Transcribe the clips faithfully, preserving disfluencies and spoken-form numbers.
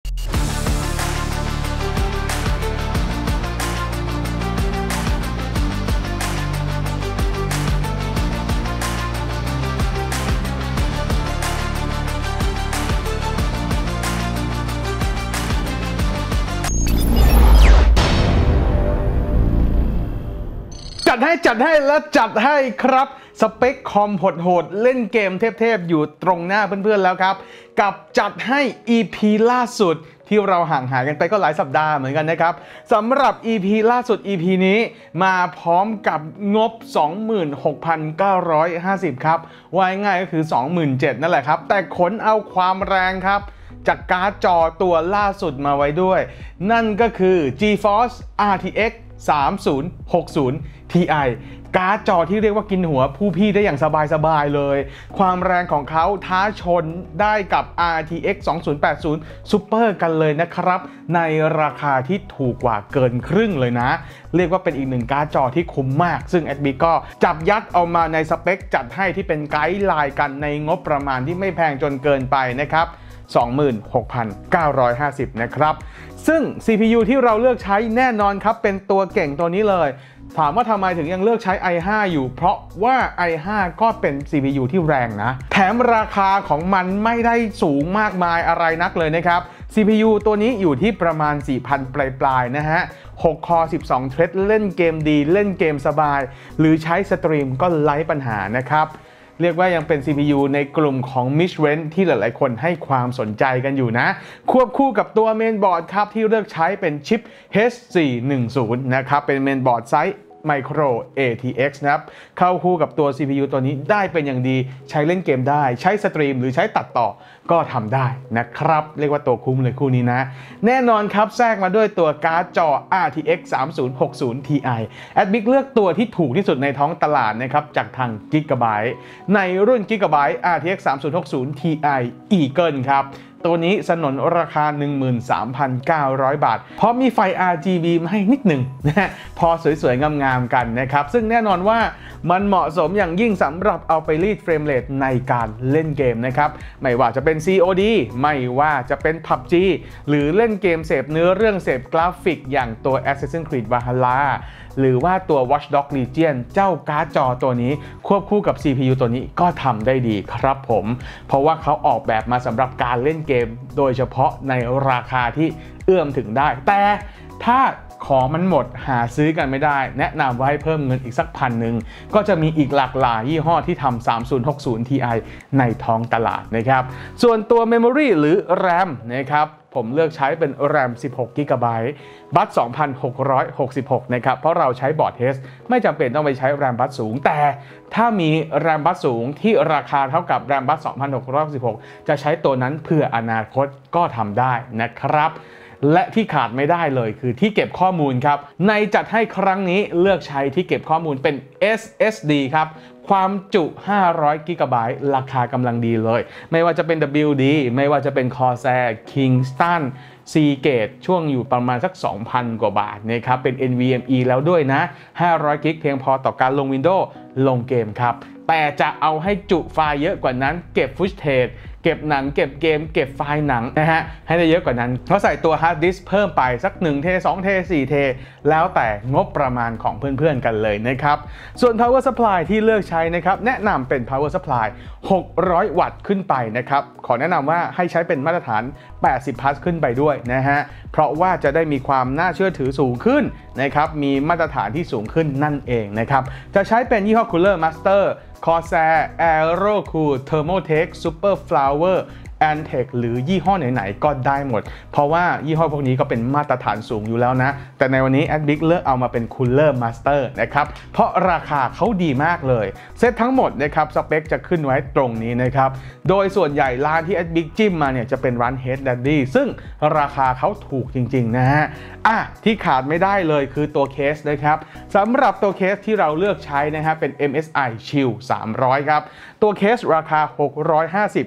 จัดให้จัดให้และจัดให้ครับสเปคคอมโหดๆเล่นเกมเทพๆอยู่ตรงหน้าเพื่อนๆแล้วครับกับจัดให้ อี พี ล่าสุดที่เราห่างหายกันไปก็หลายสัปดาห์เหมือนกันนะครับสำหรับ อี พี ล่าสุด อี พี นี้มาพร้อมกับงบ สองหมื่นหกพันเก้าร้อยห้าสิบ ครับว่าง่ายก็คือ สองหมื่นเจ็ดพัน นั่นแหละครับแต่ขนเอาความแรงครับจากการ์ดจอตัวล่าสุดมาไว้ด้วยนั่นก็คือ GeForce อาร์ ที เอ็กซ์ สามพันหกสิบ ที ไอ การ์ดจอที่เรียกว่ากินหัวผู้พี่ได้อย่างสบายๆเลยความแรงของเขาท้าชนได้กับ อาร์ ที เอ็กซ์ สองพันแปดสิบ Super กันเลยนะครับในราคาที่ถูกกว่าเกินครึ่งเลยนะเรียกว่าเป็นอีกหนึ่งการ์ดจอที่คุ้มมากซึ่ง แอดมิ ก็จับยัดเอามาในสเปคจัดให้ที่เป็นไกด์ไลน์กันในงบประมาณที่ไม่แพงจนเกินไปนะครับ สองหมื่นหกพันเก้าร้อยห้าสิบ นะครับซึ่ง ซี พี ยู ที่เราเลือกใช้แน่นอนครับเป็นตัวเก่งตัวนี้เลยถามว่าทำไมถึงยังเลือกใช้ ไอ ไฟว์ อยู่เพราะว่า ไอ ไฟว์ ก็เป็น ซี พี ยู ที่แรงนะแถมราคาของมันไม่ได้สูงมากมายอะไรนักเลยนะครับ ซี พี ยู ตัวนี้อยู่ที่ประมาณ สี่พัน ปลายๆนะฮะหกคอร์ สิบสอง เทรดเล่นเกมดีเล่นเกมสบายหรือใช้สตรีมก็ไร้ปัญหานะครับเรียกว่ายังเป็น ซี พี ยู ในกลุ่มของ Mid-range ที่หลายๆคนให้ความสนใจกันอยู่นะควบคู่กับตัวเมนบอร์ดครับที่เลือกใช้เป็นชิป เอช สี่หนึ่งศูนย์ นะครับเป็นเมนบอร์ดไซส์ Micro เอ ที เอ็กซ์ นะครับเข้าคู่กับตัว ซี พี ยู ตัวนี้ได้เป็นอย่างดีใช้เล่นเกมได้ใช้สตรีมหรือใช้ตัดต่อก็ทำได้นะครับเรียกว่าตัวคุ้มเลยคู่นี้นะแน่นอนครับแทรกมาด้วยตัวการ์ดจอ อาร์ ที เอ็กซ์ สามพันหกสิบ ที ไอ แอดมิกเลือกตัวที่ถูกที่สุดในท้องตลาดนะครับจากทาง Gigabyte ในรุ่น Gigabyte อาร์ ที เอ็กซ์ สามพันหกสิบ ที ไอ Eagle ครับตัวนี้สนนราคา หนึ่งหมื่นสามพันเก้าร้อย บาทเพราะมีไฟ อาร์ จี บี มาให้นิดหนึ่งนะพอสวยๆงามๆกันนะครับซึ่งแน่นอนว่ามันเหมาะสมอย่างยิ่งสำหรับเอาไปรีดเฟรมเรทในการเล่นเกมนะครับไม่ว่าจะเป็น ซี โอ ดี ไม่ว่าจะเป็น พับจี หรือเล่นเกมเสพเนื้อเรื่องเสพกราฟิกอย่างตัว Assassin's Creed Valhalla หรือว่าตัว Watch Dogs Legion เจ้าการ์ดจอตัวนี้ควบคู่กับ ซี พี ยู ตัวนี้ก็ทำได้ดีครับผมเพราะว่าเขาออกแบบมาสำหรับการเล่นเกมโดยเฉพาะในราคาที่เอื้อมถึงได้แต่ถ้าของมันหมดหาซื้อกันไม่ได้แนะนำว่าให้เพิ่มเงินอีกสักพันหนึ่งก็จะมีอีกหลากหลายยี่ห้อที่ทำ สามพันหกสิบ ที ไอ ในท้องตลาดนะครับส่วนตัว Memory หรือ แรม นะครับผมเลือกใช้เป็น แรม สิบหก กิกะไบต์ บัส สองพันหกร้อยหกสิบหก นะครับเพราะเราใช้บอร์ดเทสไม่จำเป็นต้องไปใช้แรมบัสสูงแต่ถ้ามีแรมบัสสูงที่ราคาเท่ากับแรมบัส สองพันหกร้อยหกสิบหก จะใช้ตัวนั้นเพื่ออนาคตก็ทำได้นะครับและที่ขาดไม่ได้เลยคือที่เก็บข้อมูลครับในจัดให้ครั้งนี้เลือกใช้ที่เก็บข้อมูลเป็น เอส เอส ดี ครับความจุ ห้าร้อย กิกะไบต์ราคากำลังดีเลยไม่ว่าจะเป็น ดับเบิลยู ดี ไม่ว่าจะเป็น Corsair Kingston Seagate ช่วงอยู่ประมาณสัก สองพัน กว่าบาทนะครับเป็น เอ็น วี เอ็ม อี แล้วด้วยนะห้าร้อยกิกเพียงพอต่อการลง Windows ลงเกมครับแต่จะเอาให้จุไฟล์เยอะกว่านั้นเก็บฟุตเทจเก็บหนังเก็บเกมเก็บไฟล์หนังนะฮะให้ได้เยอะกว่านั้นเพราะใส่ตัวฮาร์ดดิสก์เพิ่มไปสักหนึ่งเทสองเทสี่เทแล้วแต่งบประมาณของเพื่อนๆกันเลยนะครับส่วน power supply ที่เลือกใช้นะครับแนะนำเป็น power supply หกร้อย วัตต์ขึ้นไปนะครับขอแนะนำว่าให้ใช้เป็นมาตรฐานแปดสิบ พัทขึ้นไปด้วยนะฮะเพราะว่าจะได้มีความน่าเชื่อถือสูงขึ้นนะครับมีมาตรฐานที่สูงขึ้นนั่นเองนะครับจะใช้เป็นยี่ห้อ Cooler Master Corsair Aerocool Thermaltake Super Flower Antec หรือยี่ห้อไหนๆก็ได้หมดเพราะว่ายี่ห้อพวกนี้ก็เป็นมาตรฐานสูงอยู่แล้วนะแต่ในวันนี้ แอดมิก เลือกเอามาเป็น Cooler Master นะครับเพราะราคาเขาดีมากเลยเซตทั้งหมดนะครับสเปคจะขึ้นไว้ตรงนี้นะครับโดยส่วนใหญ่ร้านที่ แอดมิก จิ้มมาเนี่ยจะเป็นร้าน Head Daddy ซึ่งราคาเขาถูกจริงๆนะฮะอ่ะที่ขาดไม่ได้เลยคือตัวเคสนะครับสำหรับตัวเคสที่เราเลือกใช้นะฮะเป็น เอ็ม เอส ไอ Shield สามร้อยครับตัวเคสราคาหกร้อยห้าสิบ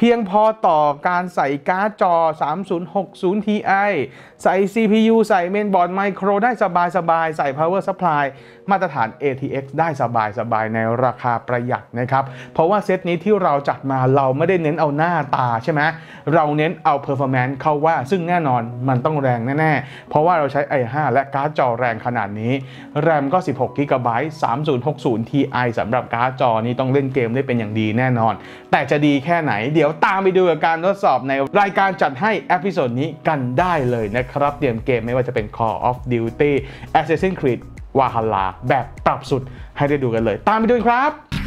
เพียงพอต่อการใส่การ์ดจอสามศูนย์หกศูนย์ ที ไอ ใส่ ซี พี ยู ใส่เมนบอร์ดไมโครได้สบายๆใส่ Power Supply มาตรฐาน เอ ที เอ็กซ์ ได้สบายๆในราคาประหยัดนะครับเพราะว่าเซตนี้ที่เราจัดมาเราไม่ได้เน้นเอาหน้าตาใช่ไหมเราเน้นเอา Performance เข้าว่าซึ่งแน่นอนมันต้องแรงแน่ๆเพราะว่าเราใช้ ไอ ไฟว์ และการ์ดจอแรงขนาดนี้แรมก็สิบหก จี บี สามศูนย์หกศูนย์ ที ไอ สำหรับการ์ดจอนี้ต้องเล่นเกมได้เป็นอย่างดีแน่นอนแต่จะดีแค่ไหนเดี๋ยวตามไปดูกับการทดสอบในรายการจัดให้เอพิโซดนี้กันได้เลยนะครับเตรียมเกมไม่ว่าจะเป็น Call of Duty Assassin's Creed Valhalla แบบปรับสุดให้ได้ดูกันเลยตามไปดูครับ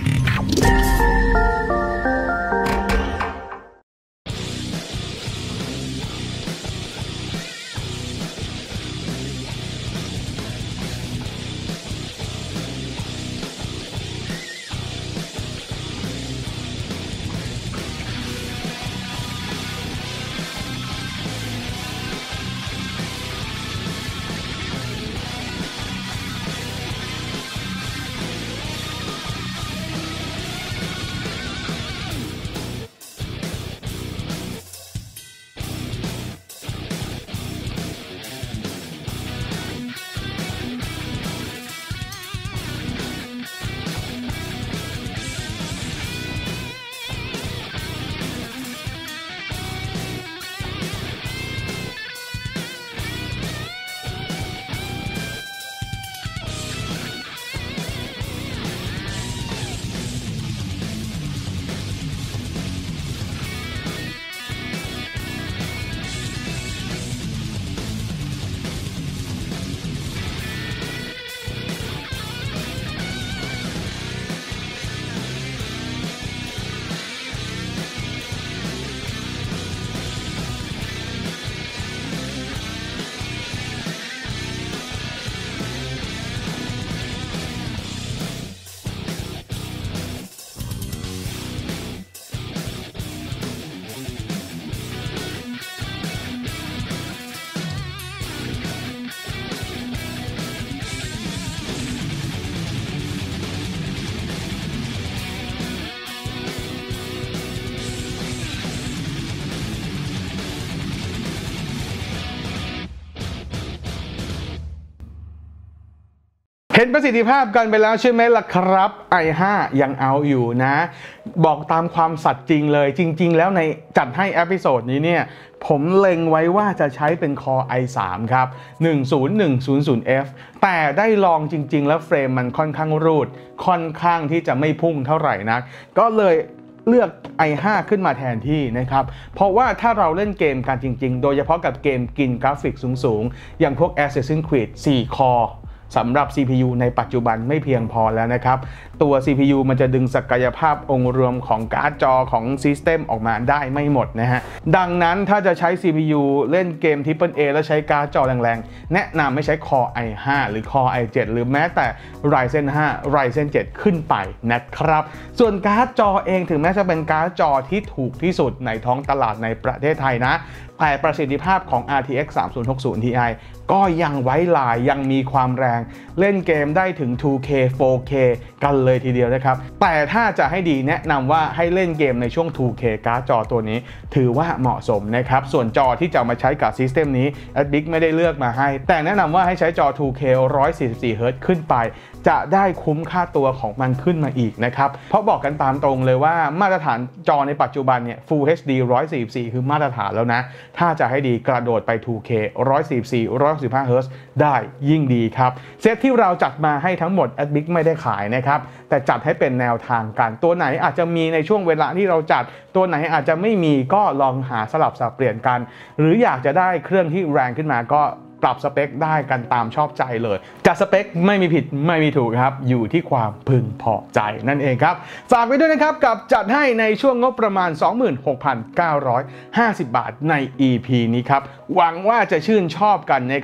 เห็นประสิทธิภาพกันไปแล้วใช่ไหมล่ะครับ ไอ ไฟว์ ยังเอาอยู่นะบอกตามความสัตย์จริงเลยจริงๆแล้วในจัดให้เอพิโซดนี้เนี่ยผมเล็งไว้ว่าจะใช้เป็น Core ไอ ทรี ครับ หนึ่งศูนย์หนึ่งศูนย์ศูนย์ เอฟ แต่ได้ลองจริงๆแล้วเฟรมมันค่อนข้างรูดค่อนข้างที่จะไม่พุ่งเท่าไหร่นักก็เลยเลือก ไอ ไฟว์ ขึ้นมาแทนที่นะครับเพราะว่าถ้าเราเล่นเกมกันจริงๆโดยเฉพาะกับเกมกินกราฟิกสูงๆอย่างพวก Assassin's Creed โฟร์ Coreสำหรับ ซี พี ยู ในปัจจุบันไม่เพียงพอแล้วนะครับตัว ซี พี ยู มันจะดึงศักยภาพองค์รวมของการ์ดจอของซิสเต็มออกมาได้ไม่หมดนะฮะดังนั้นถ้าจะใช้ ซี พี ยู เล่นเกม ทริปเปิล เอ แล้วใช้การ์ดจอแรงๆแนะนำไม่ใช้ Core ไอ ไฟว์ หรือ Core ไอ เซเว่น หรือแม้แต่ Ryzen ไฟว์ Ryzen เซเว่น ขึ้นไปนะครับส่วนการ์ดจอเองถึงแม้จะเป็นการ์ดจอที่ถูกที่สุดในท้องตลาดในประเทศไทยนะแต่ประสิทธิภาพของ อาร์ ที เอ็กซ์ สามศูนย์หกศูนย์ ที ไอ ก็ยังไว้ลายยังมีความแรงเล่นเกมได้ถึง ทู เค โฟร์ เค กันเลยทีเดียวนะครับแต่ถ้าจะให้ดีแนะนำว่าให้เล่นเกมในช่วง ทู เค การ์ดจอตัวนี้ถือว่าเหมาะสมนะครับส่วนจอที่จะมาใช้กับซิสเต็มนี้ Adbic ไม่ได้เลือกมาให้แต่แนะนำว่าให้ใช้จอ ทู เค หนึ่งร้อยสี่สิบสี่ เฮิร์ตซ์ ขึ้นไปจะได้คุ้มค่าตัวของมันขึ้นมาอีกนะครับเพราะบอกกันตามตรงเลยว่ามาตรฐานจอในปัจจุบันเนี่ย Full เอช ดี หนึ่งร้อยสี่สิบสี่คือมาตรฐานแล้วนะถ้าจะให้ดีกระโดดไป ทู เค หนึ่งร้อยสี่สิบสี่ หนึ่งร้อยหกสิบห้า เฮิร์ตซ์ ได้ยิ่งดีครับเซตที่เราจัดมาให้ทั้งหมด Adbic ไม่ได้ขายนะครับแต่จัดให้เป็นแนวทางกันตัวไหนอาจจะมีในช่วงเวลาที่เราจัดตัวไหนอาจจะไม่มีก็ลองหาสลับสับเปลี่ยนกันหรืออยากจะได้เครื่องที่แรงขึ้นมาก็ปรับสเปคได้กันตามชอบใจเลยจัดสเปคไม่มีผิดไม่มีถูกครับอยู่ที่ความพึงพอใจนั่นเองครับฝากไว้ด้วยนะครับกับจัดให้ในช่วงงบประมาณ สองหมื่นหกพันเก้าร้อยห้าสิบ บาทใน อี พี นี้ครับหวังว่าจะชื่นชอบกันนะครับ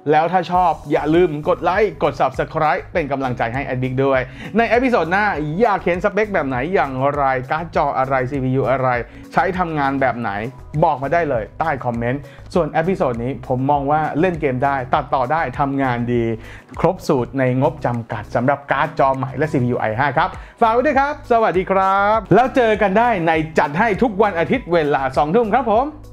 แล้วถ้าชอบอย่าลืมกดไลค์กด ซับสไครบ์ เป็นกำลังใจให้แอดบิ๊กด้วยในเอพิโซดหน้าอยากเห็นสเปคแบบไหนอย่างไรการ์ดจออะไร ซี พี ยู อะไรใช้ทำงานแบบไหนบอกมาได้เลยใต้คอมเมนต์ส่วนเอพิโซดนี้ผมมองว่าเล่นเกมได้ตัดต่อได้ทำงานดีครบสูตรในงบจำกัดสำหรับการ์ดจอใหม่และ ซี พี ยู ไอ ไฟว์ ครับฝากไว้ด้วยครับสวัสดีครับแล้วเจอกันได้ในจัดให้ทุกวันอาทิตย์เวลาสองทุ่มครับผม